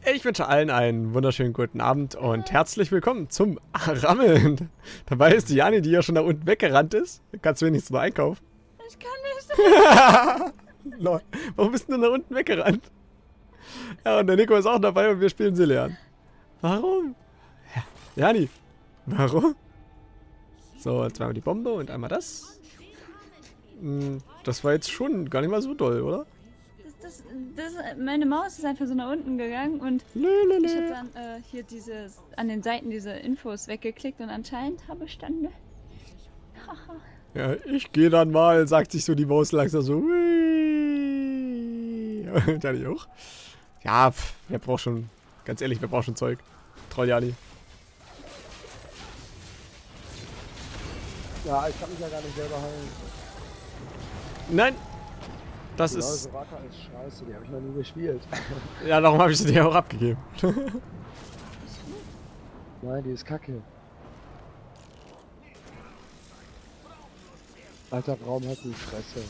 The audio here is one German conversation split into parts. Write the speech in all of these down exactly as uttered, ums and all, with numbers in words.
Ich wünsche allen einen wunderschönen guten Abend und herzlich willkommen zum Rammeln. Dabei ist die Jani, die ja schon da unten weggerannt ist. Da kannst du wenigstens noch einkaufen. Ich kann nicht. Lol. Warum bist du denn da unten weggerannt? Ja, und der Nico ist auch dabei und wir spielen Zilean. Warum? Ja, Jani, warum? So, jetzt machen wir die Bombe und einmal das. Das war jetzt schon gar nicht mal so doll, oder? Das, das, das, meine Maus ist einfach so nach unten gegangen und Lelele. ich habe dann äh, hier diese, an den Seiten diese Infos weggeklickt und anscheinend habe ich dann... Ja, ich gehe dann mal, sagt sich so die Maus langsam so. Und Jani auch. Ja, pff, wer braucht schon, ganz ehrlich, wer braucht schon Zeug? Troll Jani. Ja, ich kann mich ja gar nicht selber heilen. Nein! Das genau, ist... Soraka ist scheiße, die habe ich noch nie gespielt. Ja, darum habe ich sie dir auch abgegeben. Nein, die ist kacke. Alter, Raum hat die Fresse.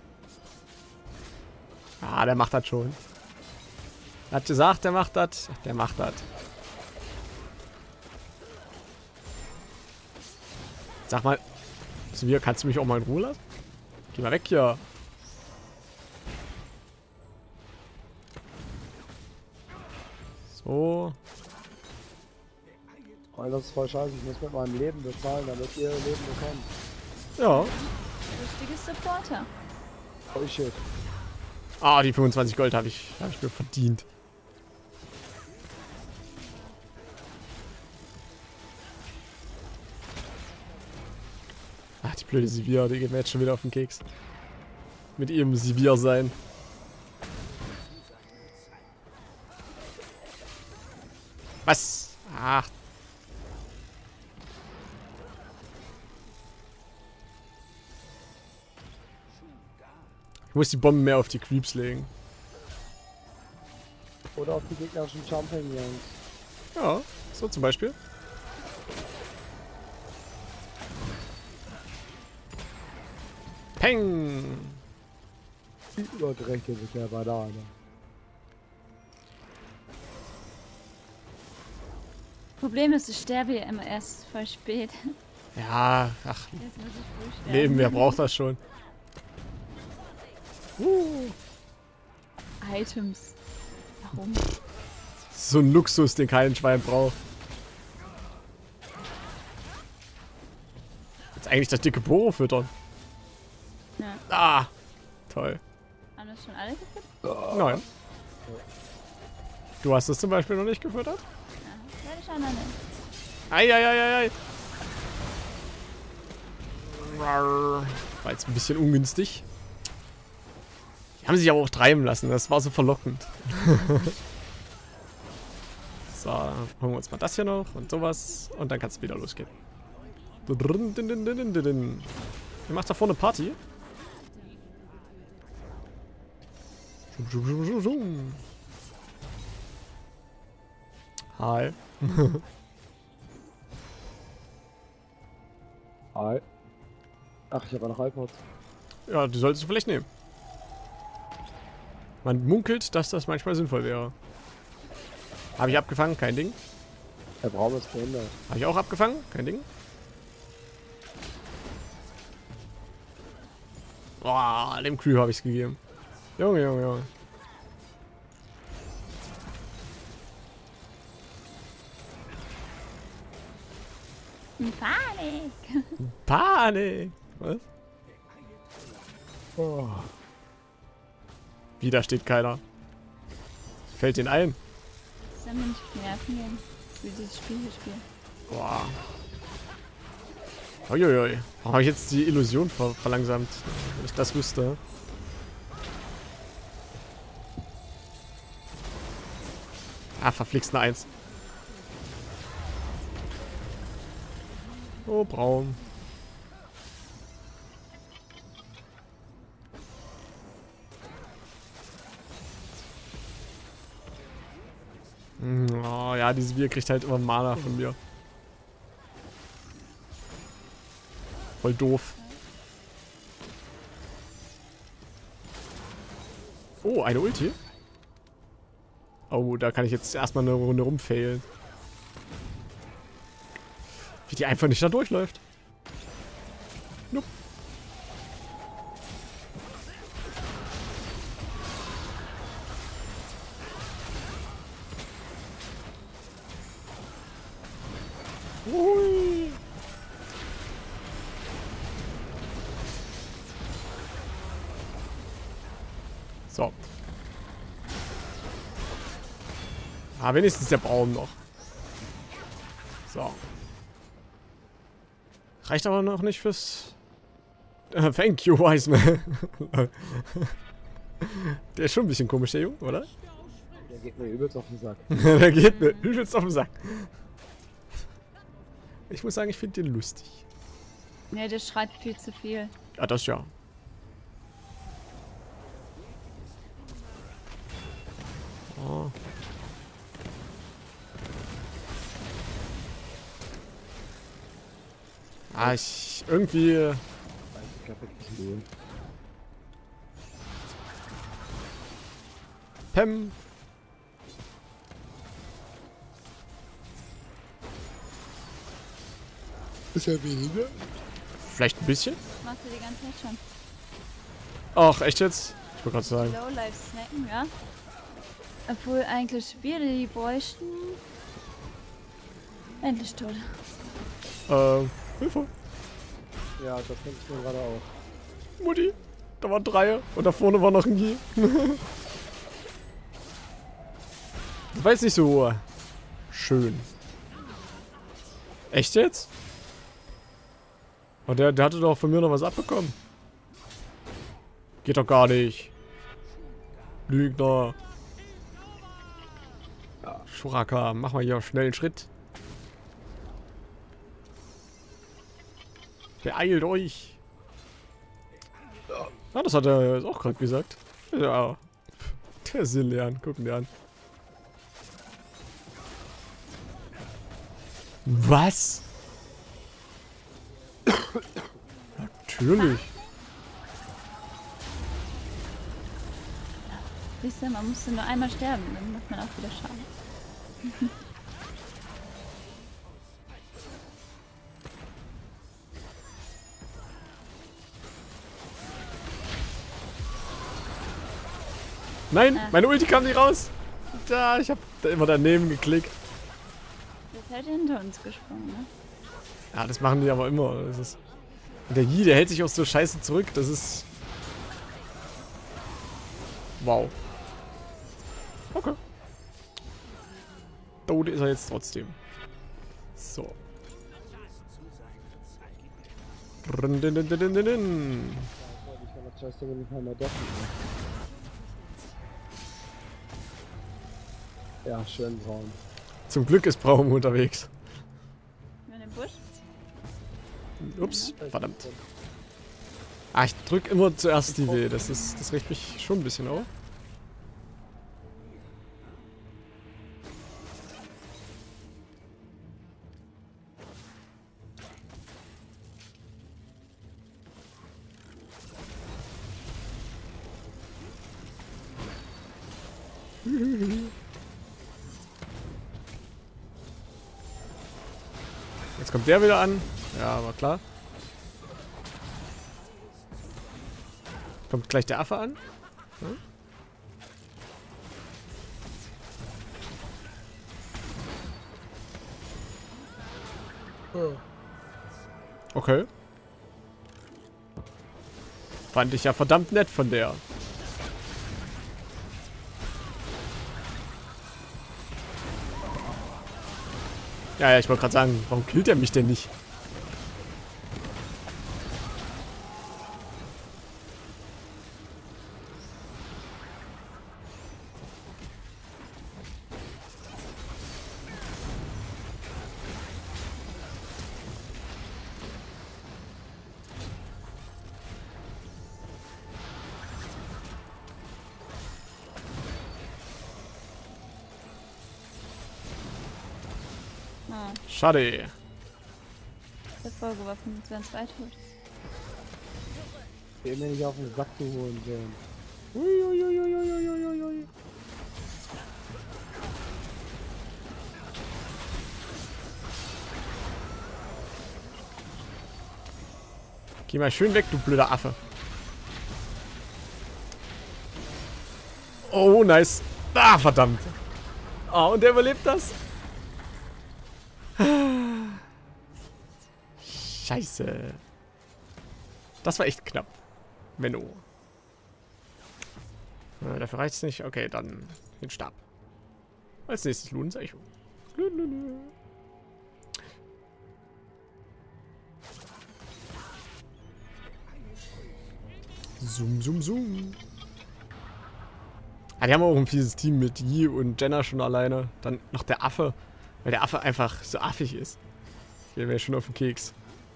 Ah, der macht das schon. Er hat gesagt, der macht das. Der macht das. Sag mal, Sivir, kannst du mich auch mal in Ruhe lassen? Geh mal weg hier. So. Oh, das ist voll scheiße, ich muss mit meinem Leben bezahlen, damit ihr Leben bekommt. Ja. Richtiges Supporter. Oh shit. Ah, die fünfundzwanzig Gold habe ich, hab ich mir verdient. Ach, die blöde Sivir, die geht mir jetzt schon wieder auf den Keks. Mit ihrem Sivir sein. Was? Ach. Ich muss die Bomben mehr auf die Creeps legen. Oder auf die gegnerischen Champignons. Ja, so zum Beispiel. Peng! Übergerechnet mit der Banane. Problem ist, ich sterbe ja immer erst voll spät. Ja, ach, Jetzt muss ich früh sterben. Leben, wer braucht das schon? Uh. Items. Warum? So ein Luxus, den kein Schwein braucht. Jetzt eigentlich das dicke Boro füttern. Ja. Ah, toll. Haben das schon alle gefüttert? Oh. Nein. Du hast es zum Beispiel noch nicht gefüttert? Ja, werde ich auch noch nicht. Eieieiei. War jetzt ein bisschen ungünstig. Die haben sich aber auch treiben lassen, das war so verlockend. So, holen wir uns mal das hier noch und sowas und dann kann es wieder losgehen. Ihr macht da vorne Party. Hi. Hi. Ach, ich habe noch iPods. Ja, die solltest du vielleicht nehmen. Man munkelt, dass das manchmal sinnvoll wäre. Habe ich abgefangen? Kein Ding. Der Raum ist behindert. Habe ich auch abgefangen? Kein Ding. Boah, dem Crew habe ich es gegeben. Junge, Junge, Junge. Panik! Panik! Was? Oh. Wieder steht keiner. Fällt den ein. Soll mir nicht nerven gehen, wie dieses Spiel hier spielt. Boah. Uiuiui. Warum habe ich jetzt die Illusion ver verlangsamt? Wenn ich das wüsste. Ah, verflixt eine Eins. Oh, braun. Oh ja, diese Bier kriegt halt immer Mana von mir. Voll doof. Oh, eine Ulti. Oh, da kann ich jetzt erstmal eine Runde rumfailen. Wie die einfach nicht da durchläuft. Nope. Ui. So. Ah, wenigstens der Baum noch. So. Reicht aber noch nicht fürs... Uh, thank you, Wise Man. Der ist schon ein bisschen komisch, der Junge, oder? Der geht mir übelst auf den Sack. Der geht mir übelst auf den Sack. Ich muss sagen, ich finde den lustig. Ne, der schreit viel zu viel. Ja, das ja. Oh. Ah, ich irgendwie... Pem. Ist ja weniger. Vielleicht ein bisschen? Macht er die ganze Zeit schon. Ach, echt jetzt? Ich wollte gerade sagen. Lowlife snacken, ja. Obwohl eigentlich wir die bräuchten. Endlich tot. Äh, Hilfe. Ja, das denke ich mir gerade auch. Mutti. Da waren drei und da vorne war noch ein G. Das war jetzt nicht so schön. Echt jetzt? Und der, der hatte doch von mir noch was abbekommen. Geht doch gar nicht. Lügner. Ja, Shuraka, mach mal hier schnell einen Schritt. Beeilt euch. Ah, das hat er jetzt auch gerade gesagt. Ja. Der Silian, gucken wir an. Was? Natürlich. Siehst du, man musste nur einmal sterben, dann macht man auch wieder Schaden. Nein, Ah. meine Ulti kam nicht raus. Da, ich hab da immer daneben geklickt. Das ist halt hinter uns gesprungen, ne? Ja, das machen die aber immer. Das ist und der Yi, der hält sich auch so scheiße zurück. Das ist... Wow. Okay. Tot ist er jetzt trotzdem. So. Drin, din, din, din, din, din. Ja, schön braun. Zum Glück ist Braum unterwegs. In den Busch? Ups, verdammt. Ah, ich drück immer zuerst die W. Das ist, das regt mich schon ein bisschen auf. Jetzt kommt der wieder an. Ja, war klar. Kommt gleich der Affe an. Hm? Okay. Fand ich ja verdammt nett von der. Ja, ja, ich wollte gerade sagen, warum killt er mich denn nicht? Ah, Schade. der Folgewaffen sind zwei tot. Geh mir nicht auf den Sack zu holen, Jane. Uiuiuiuiuiuiui. Geh mal schön weg, du blöder Affe. Oh, nice. Ah, verdammt. Oh, und der überlebt das. Scheiße. Das war echt knapp. Menno. Äh, dafür reicht es nicht. Okay, dann den Stab. Als nächstes Ludens Echo. Zoom, zoom, zoom. Ah, die haben auch ein fieses Team mit Yi und Jenna schon alleine. Dann noch der Affe. Weil der Affe einfach so affig ist. Gehen wir schon auf den Keks.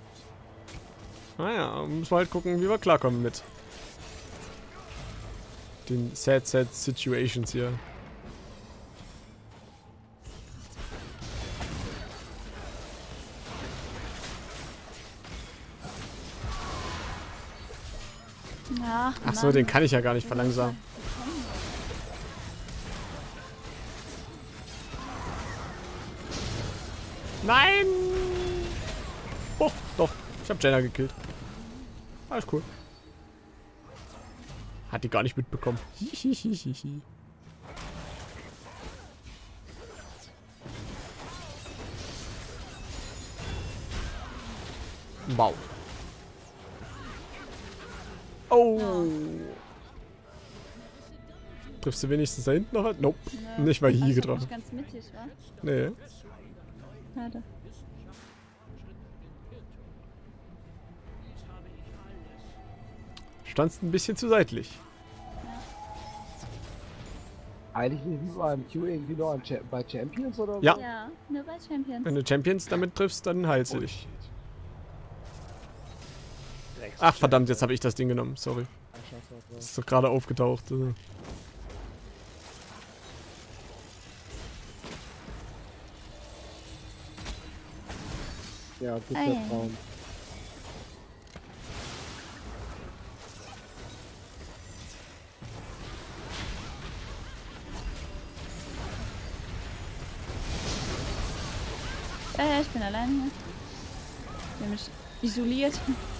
Naja, müssen wir halt gucken, wie wir klarkommen mit den sad, sad Situations hier. Ja, Ach so, Mann. den kann ich ja gar nicht verlangsamen. Nein! Oh, doch. Ich hab Jenna gekillt. Alles cool. Hat die gar nicht mitbekommen. Hihihihihi. Wow. Oh. Triffst du wenigstens da hinten noch? Nope. Ja. Nicht mal hier Also getroffen. nicht ganz mittig, wa? Nee. Schade. Standst ein bisschen zu seitlich. Eigentlich nicht mit meinem Q irgendwie nur an Cha bei Champions oder so? Ja. Ja, nur bei Champions. Wenn du Champions damit triffst, dann heilst du dich. Ach verdammt, jetzt habe ich das Ding genommen. Sorry. Das ist doch gerade aufgetaucht. Ja, gut, Ah, der ja. Traum. Ja, ja, ich bin allein hier. Ich bin mich isoliert.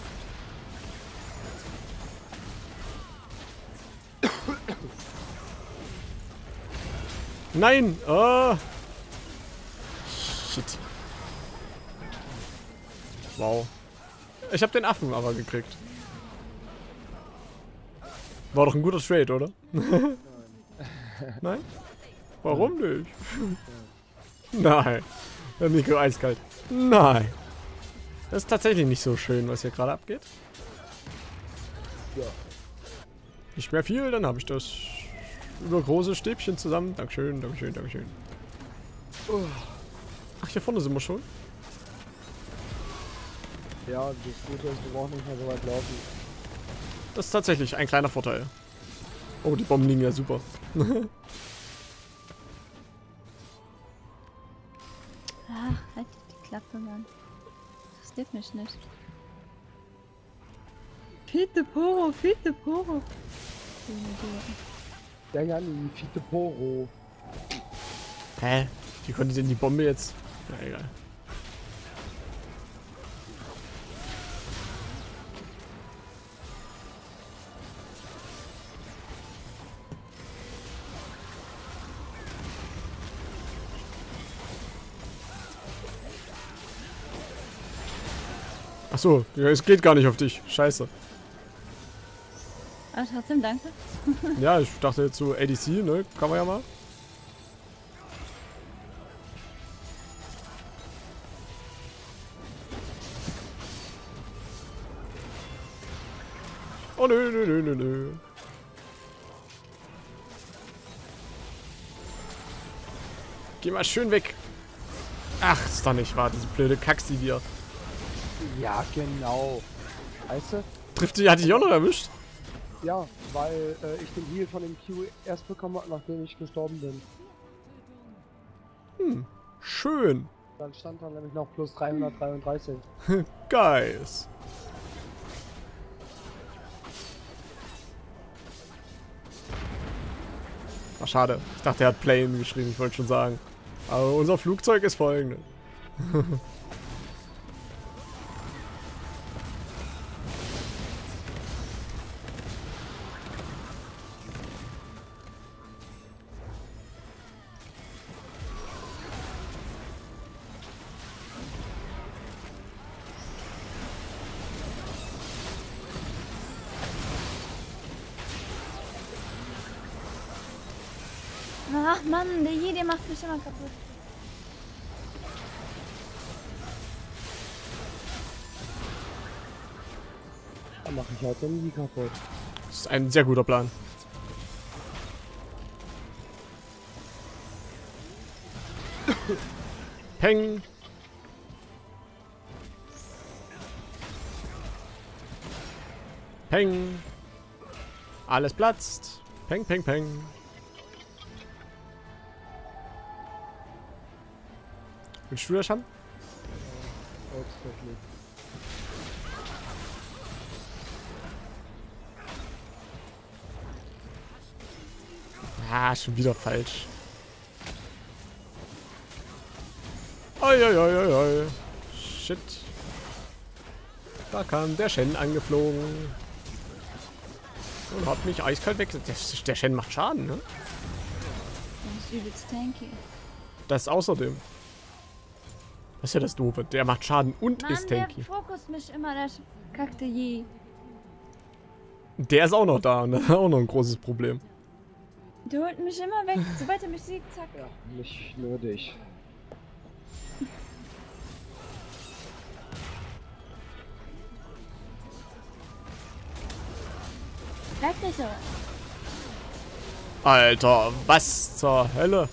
Nein! Oh! Shit. Wow. Ich habe den Affen aber gekriegt. War doch ein guter Trade, oder? Nein. Nein? Warum nicht? Nein. Der Nico eiskalt. Nein. Das ist tatsächlich nicht so schön, was hier gerade abgeht. Ja. Nicht mehr viel, dann habe ich das über große Stäbchen zusammen. Dankeschön, Dankeschön, Dankeschön. Ach, hier vorne sind wir schon. Ja, das Gute ist, wir brauchen nicht mehr so weit laufen. Das ist tatsächlich ein kleiner Vorteil. Oh, die Bomben liegen ja super. Ach, halt die Klappe, Mann. Das interessiert mich nicht. Fiete Poro, Fiete Poro. Der Janni, Fiete Poro. Hä? Wie konnte denn die Bombe jetzt? Na egal. Ach so, ja, es geht gar nicht auf dich. Scheiße. Aber trotzdem danke. Ja, ich dachte jetzt so A D C, ne? Kann man ja mal. Oh nö, nö, nö, nö, nö. Geh mal schön weg. Ach, ist doch nicht wahr, diese blöde Kaxi hier. Ja, genau. Weißt du? Trifft die, hat die auch noch erwischt? Ja, weil äh, ich den Heal von dem Q erst bekommen habe, nachdem ich gestorben bin. Hm, schön. Dann stand da nämlich noch plus dreihundertdreiunddreißig. Guys. Ach, schade. Ich dachte, er hat Plane geschrieben, ich wollte schon sagen. Aber unser Flugzeug ist folgendes. Ach Mann, der Jedi macht mich immer kaputt. Dann mache ich halt den nie kaputt. Das ist ein sehr guter Plan. Peng. Peng. Alles platzt. Peng, peng, peng. Willst du das haben? Volkstechnik. Ah, schon wieder falsch. Oi, oi, oi, oi, oi. Shit. Da kam der Shen angeflogen. Und hat mich eiskalt weg. Der, der Shen macht Schaden, ne? Das ist übelst tanky. Das außerdem. Das ist ja das Doofe. Der macht Schaden und Mann, ist der tanky. Fokus mich immer, der kackte je. Der ist auch noch da und das ist auch noch ein großes Problem. Der holt mich immer weg. Sobald er mich sieht, zack. Ja, nicht nur dich. Bleib nicht so. Alter, was zur Hölle?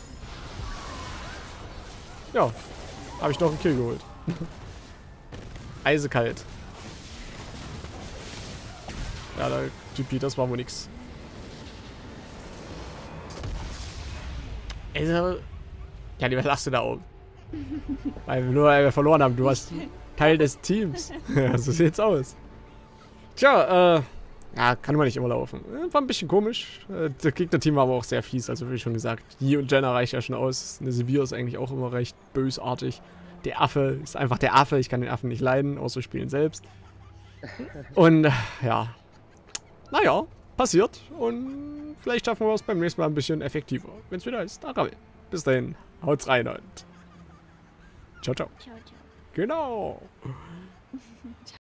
Ja, habe ich noch einen Kill geholt. Eisekalt. Ja, der Typi, das war wohl nix. Also, ja, was lachst du da oben? Weil wir nur weil wir verloren haben. Du warst Teil des Teams. Ja, so sieht's aus. Tja, äh, ja, kann man nicht immer laufen. War ein bisschen komisch. Das Gegnerteam war aber auch sehr fies, also wie schon gesagt. Yi und Jenna reicht ja schon aus. Eine Severe ist eigentlich auch immer recht bösartig. Der Affe ist einfach der Affe. Ich kann den Affen nicht leiden, außer spielen selbst. Und, ja. Naja, passiert. Und vielleicht schaffen wir es beim nächsten Mal ein bisschen effektiver. Wenn es wieder ist, Arabel. Bis dahin, haut's rein und ciao, ciao. Ciao, ciao. Genau.